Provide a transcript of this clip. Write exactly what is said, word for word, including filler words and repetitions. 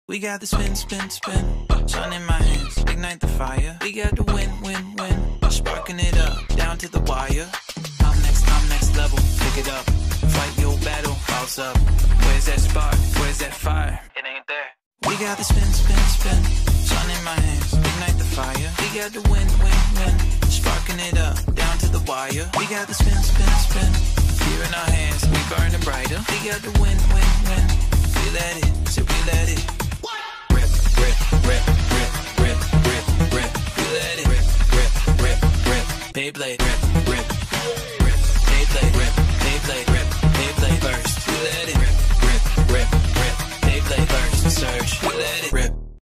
We got the spin, spin, spin. Sun in my hands, ignite the fire. We got the win, win, win. Sparking it up, down to the wire. I'm next, I'm next level. Pick it up, fight your battle, bounce up. Where's that spark? Where's that fire? It ain't there. We got the spin, spin, spin. Sun in my hands, ignite the fire. We got the win, win, win. Sparking it up, down to the wire. We got the spin, spin, spin. Here in our hands, we burning brighter. We got the win, win, win. We let it, so we let it. Rip, rip, rip, rip, rip, rip, rip. We let it. Rip, rip, rip, rip. Beyblade, rip, rip, rip. Beyblade, rip, Beyblade, rip, Beyblade burst. We let it. Rip, rip, rip, rip. Beyblade burst. Surge. We let it. Rip.